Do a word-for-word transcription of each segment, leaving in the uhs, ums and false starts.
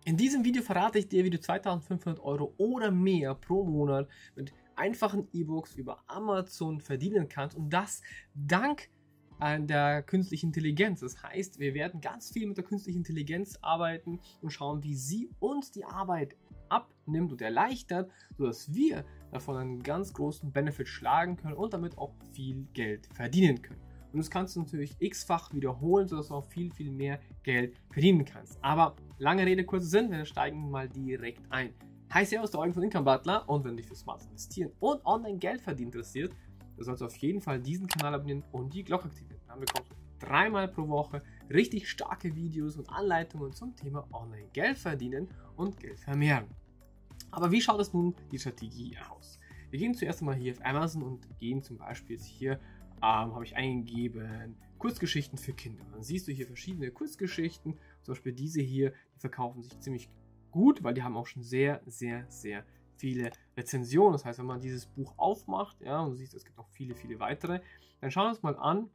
In diesem Video verrate ich dir, wie du zweitausendfünfhundert Euro oder mehr pro Monat mit einfachen E-Books über Amazon verdienen kannst und das dank der künstlichen Intelligenz. Das heißt, wir werden ganz viel mit der künstlichen Intelligenz arbeiten und schauen, wie sie uns die Arbeit abnimmt und erleichtert, sodass wir davon einen ganz großen Benefit schlagen können und damit auch viel Geld verdienen können. Und das kannst du natürlich x-fach wiederholen, sodass du auch viel, viel mehr Geld verdienen kannst. Aber lange Rede, kurzer Sinn, wir steigen mal direkt ein. Hi, servus, der Eugen von Income Butler, und wenn du dich für Smartes Investieren und Online-Geld verdienen interessiert, dann solltest du auf jeden Fall diesen Kanal abonnieren und die Glocke aktivieren. Dann bekommst du dreimal pro Woche richtig starke Videos und Anleitungen zum Thema Online-Geld verdienen und Geld vermehren. Aber wie schaut es nun die Strategie aus? Wir gehen zuerst einmal hier auf Amazon und gehen zum Beispiel jetzt hier, ähm, habe ich eingegeben, Kurzgeschichten für Kinder. Dann siehst du hier verschiedene Kurzgeschichten, zum Beispiel diese hier, die verkaufen sich ziemlich gut, weil die haben auch schon sehr, sehr, sehr viele Rezensionen. Das heißt, wenn man dieses Buch aufmacht, ja, und du siehst, es gibt noch viele, viele weitere, dann schauen wir uns mal an,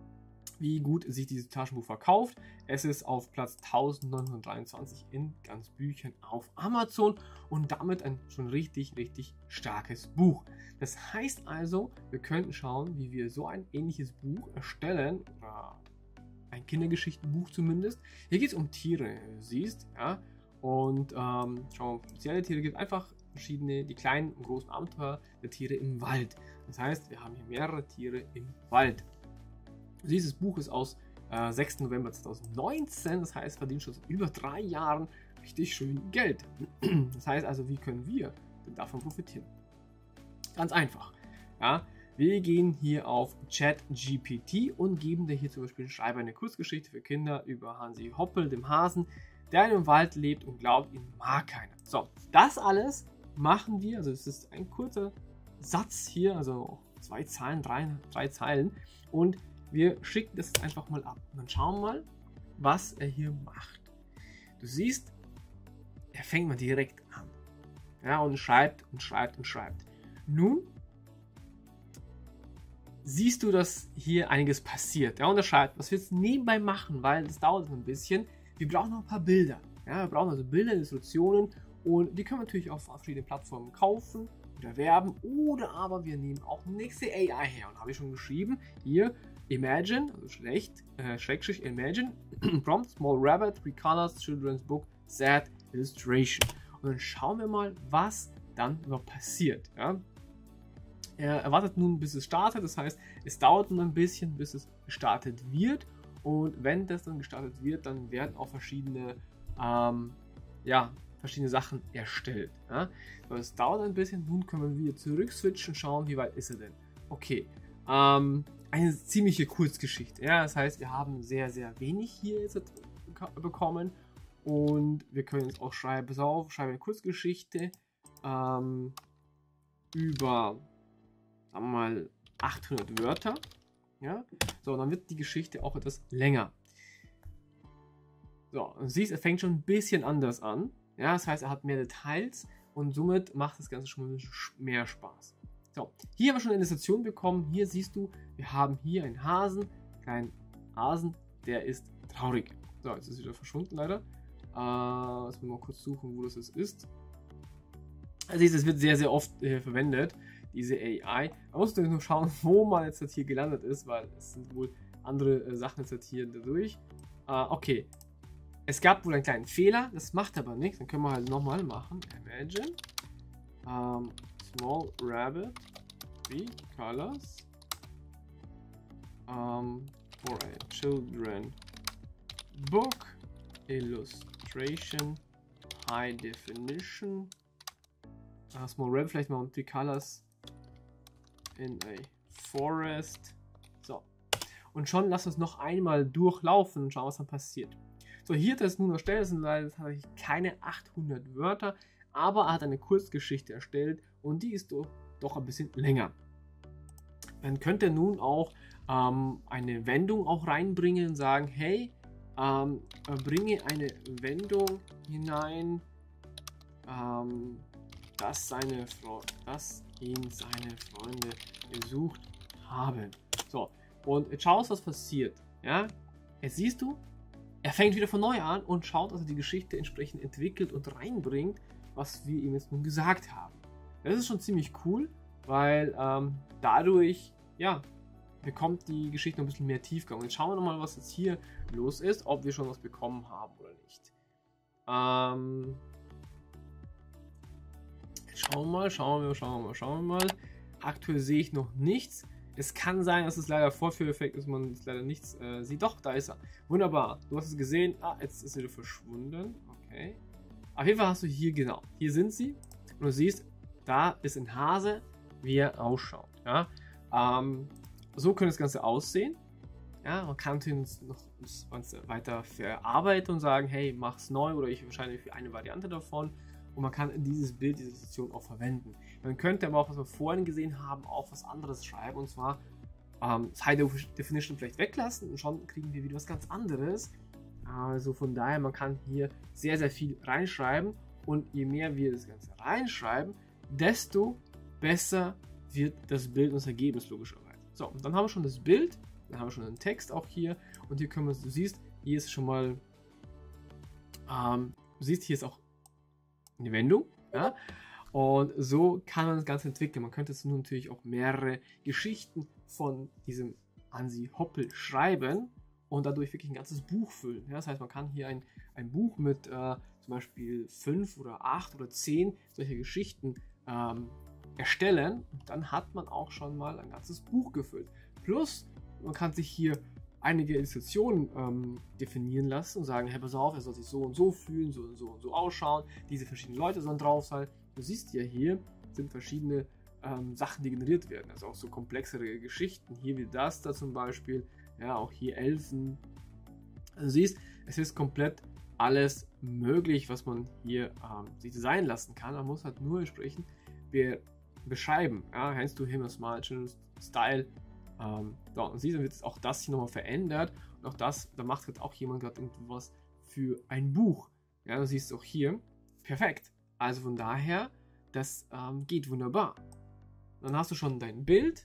wie gut sich dieses Taschenbuch verkauft. Es ist auf Platz neunzehnhundertdreiundzwanzig in ganz Büchern auf Amazon und damit ein schon richtig, richtig starkes Buch. Das heißt also, wir könnten schauen, wie wir so ein ähnliches Buch erstellen, oder ein Kindergeschichtenbuch zumindest. Hier geht es um Tiere, du siehst, ja, und ähm, schauen wir, spezielle Tiere gibt einfach verschiedene, die kleinen und großen Abenteuer der Tiere im Wald. Das heißt, wir haben hier mehrere Tiere im Wald. Dieses Buch ist aus äh, sechsten November zweitausendneunzehn, das heißt, verdient schon seit über drei Jahren richtig schön Geld. Das heißt also, wie können wir denn davon profitieren? Ganz einfach. Ja? Wir gehen hier auf ChatGPT und geben dir hier zum Beispiel, schreibe eine Kurzgeschichte für Kinder über Hansi Hoppel, dem Hasen, der in einem Wald lebt und glaubt, ihn mag keiner. So, das alles machen wir, also es ist ein kurzer Satz hier, also zwei Zeilen, drei, drei Zeilen, und wir schicken das jetzt einfach mal ab. Und dann schauen wir mal, was er hier macht. Du siehst, er fängt mal direkt an. Ja, und schreibt und schreibt und schreibt. Nun siehst du, dass hier einiges passiert. Ja, und er schreibt, was wir jetzt nebenbei machen, weil das dauert ein bisschen. Wir brauchen noch ein paar Bilder. Ja, wir brauchen also Bilder, Illustrationen, und die können wir natürlich auf verschiedenen Plattformen kaufen oder erwerben. Oder aber wir nehmen auch nächste A I her. Und habe ich schon geschrieben, hier Imagine, also schlecht, äh, Schrägstrich Imagine, Prompt, Small Rabbit, Three Colors, Children's Book, Sad Illustration. Und dann schauen wir mal, was dann überhaupt passiert. Ja? Er erwartet nun, bis es startet, das heißt, es dauert nun ein bisschen, bis es gestartet wird. Und wenn das dann gestartet wird, dann werden auch verschiedene, ähm, ja, verschiedene Sachen erstellt. Ja? Aber es dauert ein bisschen, nun können wir wieder zurück switchen und schauen, wie weit ist er denn. Okay, ähm, eine ziemliche Kurzgeschichte. Ja, das heißt, wir haben sehr, sehr wenig hier jetzt bekommen und wir können jetzt auch schreiben, pass auf, schreibe eine Kurzgeschichte ähm, über, sagen wir mal, achthundert Wörter. Ja, so, und dann wird die Geschichte auch etwas länger. So, und du siehst, er fängt schon ein bisschen anders an. Ja, das heißt, er hat mehr Details und somit macht das Ganze schon ein bisschen mehr Spaß. So, hier haben wir schon eine Illustration bekommen. Hier siehst du, wir haben hier einen Hasen, kleinen Hasen, der ist traurig. So, jetzt ist er wieder verschwunden leider. Äh, lass mich mal kurz suchen, wo das jetzt ist. Also es wird sehr, sehr oft äh, verwendet, diese A I. Man muss natürlich nur schauen, wo man jetzt hier gelandet ist, weil es sind wohl andere äh, Sachen jetzt hier dadurch. Äh, okay, es gab wohl einen kleinen Fehler, das macht aber nichts. Dann können wir halt nochmal machen. Imagine. Ähm, Small Rabbit, Three Colors, um, for a Children Book, Illustration, High Definition, uh, Small Rabbit, vielleicht mal Three Colors in a Forest. So, und schon lass uns noch einmal durchlaufen und schauen, was dann passiert. So, hier hat er es nun erstellt, das sind leider keine achthundert Wörter, aber er hat eine Kurzgeschichte erstellt und die ist doch, doch ein bisschen länger. Man könnte nun auch ähm, eine Wendung auch reinbringen und sagen, hey, ähm, bringe eine Wendung hinein, ähm, dass, seine Fre dass ihn seine Freunde besucht haben. So, und jetzt schaust, was passiert. Ja, jetzt siehst du, er fängt wieder von neu an und schaut, dass er die Geschichte entsprechend entwickelt und reinbringt, was wir ihm jetzt nun gesagt haben. Das ist schon ziemlich cool, weil ähm, dadurch, ja, bekommt die Geschichte noch ein bisschen mehr Tiefgang. Jetzt schauen wir nochmal, was jetzt hier los ist, ob wir schon was bekommen haben oder nicht. Ähm, schauen wir mal, schauen wir mal, schauen wir mal, schauen wir mal. Aktuell sehe ich noch nichts. Es kann sein, dass es leider Vorführeffekt ist, man jetzt leider nichts äh, sieht. Doch, da ist er. Wunderbar. Du hast es gesehen. Ah, jetzt ist er wieder verschwunden. Okay. Auf jeden Fall hast du hier, genau, hier sind sie. Und du siehst, da ist ein Hase, wie er ausschaut. Ja? Ähm, so könnte das Ganze aussehen. Ja, man kann es noch weiter verarbeiten und sagen, hey, mach's neu oder ich entscheide mich für eine Variante davon. Und man kann dieses Bild, diese Situation auch verwenden. Man könnte aber auch, was wir vorhin gesehen haben, auch was anderes schreiben. Und zwar ähm, das High Definition vielleicht weglassen und schon kriegen wir wieder was ganz anderes. Also von daher, man kann hier sehr, sehr viel reinschreiben. Und je mehr wir das Ganze reinschreiben, desto besser wird das Bild und das Ergebnis logischerweise. So, und dann haben wir schon das Bild, dann haben wir schon einen Text auch hier. Und hier können wir, du siehst, hier ist schon mal, ähm, du siehst, hier ist auch eine Wendung. Ja? Und so kann man das Ganze entwickeln. Man könnte jetzt nun natürlich auch mehrere Geschichten von diesem Hansi Hoppel schreiben und dadurch wirklich ein ganzes Buch füllen. Ja? Das heißt, man kann hier ein, ein Buch mit äh, zum Beispiel fünf oder acht oder zehn solcher Geschichten ähm, erstellen. Und dann hat man auch schon mal ein ganzes Buch gefüllt. Plus, man kann sich hier einige Illustrationen ähm, definieren lassen und sagen, hey, pass auf, er soll sich so und so fühlen, so und so und so ausschauen, diese verschiedenen Leute sollen drauf sein. Du siehst ja hier, sind verschiedene ähm, Sachen, die generiert werden, also auch so komplexere Geschichten, hier wie das da zum Beispiel, ja, auch hier Elfen. Also du siehst, es ist komplett alles möglich, was man hier ähm, sich designen lassen kann. Man muss halt nur entsprechend be beschreiben, ja, Hence to him a smile, Style. Ähm, so, und siehst, dann wird auch das hier nochmal verändert und auch das, da macht halt auch jemand gerade irgendwas für ein Buch. Ja, du siehst auch hier, perfekt. Also von daher, das ähm, geht wunderbar. Dann hast du schon dein Bild,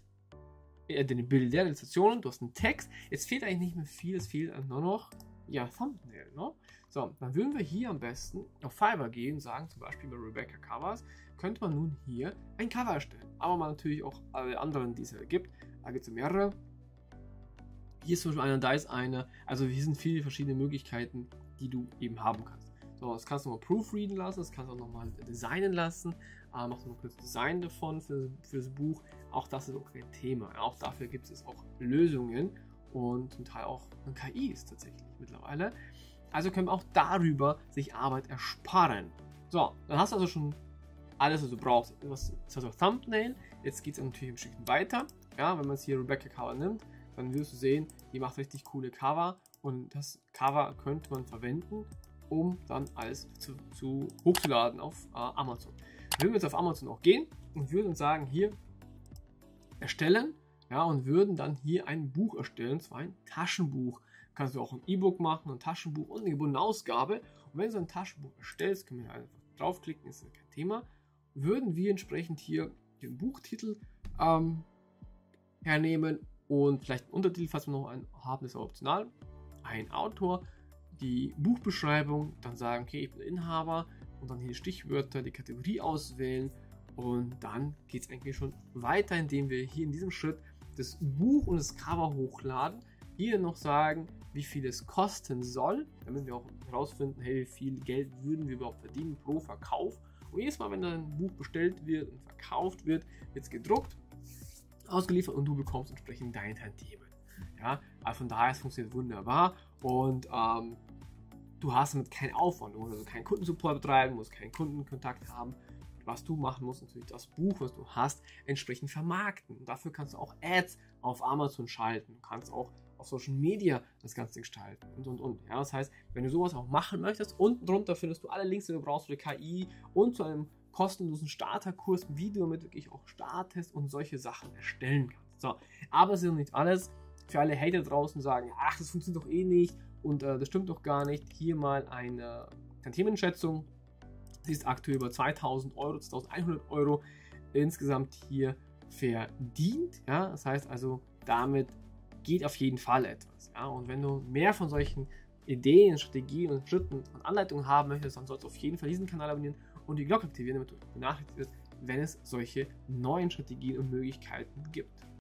äh, deine Bilder, Illustrationen, du hast einen Text. Jetzt fehlt eigentlich nicht mehr viel, es fehlt nur noch, ja, Thumbnail, ne? So, dann würden wir hier am besten auf Fiverr gehen und sagen, zum Beispiel bei Rebecca Covers, könnte man nun hier ein Cover erstellen. Aber man natürlich auch alle anderen, die es gibt. Da gibt es mehrere. Hier ist zum Beispiel einer, da ist einer. Also hier sind viele verschiedene Möglichkeiten, die du eben haben kannst. So, das kannst du nochmal proofreaden lassen, das kannst du auch nochmal designen lassen. Äh, machst du noch kurz Design davon für, für das Buch. Auch das ist auch kein Thema. Auch dafür gibt es auch Lösungen und zum Teil auch K Is tatsächlich mittlerweile. Also können wir auch darüber sich Arbeit ersparen. So, dann hast du also schon alles, was du brauchst. Das ist also Thumbnail. Jetzt geht es natürlich ein Stückchen weiter. Ja, wenn man jetzt hier Rebecca Cover nimmt, dann wirst du sehen, die macht richtig coole Cover und das Cover könnte man verwenden, um dann alles zu, zu hochzuladen auf äh, Amazon. Würden wir jetzt auf Amazon auch gehen und würden uns sagen, hier erstellen, ja, und würden dann hier ein Buch erstellen, und zwar ein Taschenbuch. Kannst du auch ein E-Book machen, ein Taschenbuch und eine gebundene Ausgabe. Und wenn du ein Taschenbuch erstellst, können wir einfach draufklicken, ist kein Thema, würden wir entsprechend hier den Buchtitel ähm, hernehmen und vielleicht einen Untertitel, falls wir noch einen haben, ist optional, ein Autor, die Buchbeschreibung, dann sagen, okay, ich bin Inhaber und dann hier die Stichwörter, die Kategorie auswählen und dann geht es eigentlich schon weiter, indem wir hier in diesem Schritt das Buch und das Cover hochladen, hier noch sagen, wie viel es kosten soll, damit wir auch herausfinden, hey, wie viel Geld würden wir überhaupt verdienen pro Verkauf. Und jedes Mal, wenn dann ein Buch bestellt wird und verkauft wird, wird es gedruckt, ausgeliefert und du bekommst entsprechend dein Tantiemen. Ja, also von daher, es funktioniert wunderbar und ähm, du hast damit keinen Aufwand, du musst also keinen Kundensupport betreiben, musst keinen Kundenkontakt haben. Was du machen musst, natürlich das Buch, was du hast, entsprechend vermarkten. Und dafür kannst du auch Ads auf Amazon schalten, du kannst auch auf Social Media das Ganze gestalten und und und. Ja, das heißt, wenn du sowas auch machen möchtest, unten drunter findest du alle Links, die du brauchst für die K I und zu einem kostenlosen Starterkurs, wie du damit wirklich auch startest und solche Sachen erstellen kannst. So, aber es ist noch nicht alles. Für alle Hater draußen sagen, ach, das funktioniert doch eh nicht und äh, das stimmt doch gar nicht. Hier mal eine Tantiemenschätzung. Sie ist aktuell über zweitausend Euro, zweitausendeinhundert Euro insgesamt hier verdient. Ja, das heißt also, damit geht auf jeden Fall etwas. Ja, und wenn du mehr von solchen Ideen, Strategien und Schritten und Anleitungen haben möchtest, dann solltest du auf jeden Fall diesen Kanal abonnieren und die Glocke aktivieren, damit du benachrichtigt wirst, wenn es solche neuen Strategien und Möglichkeiten gibt.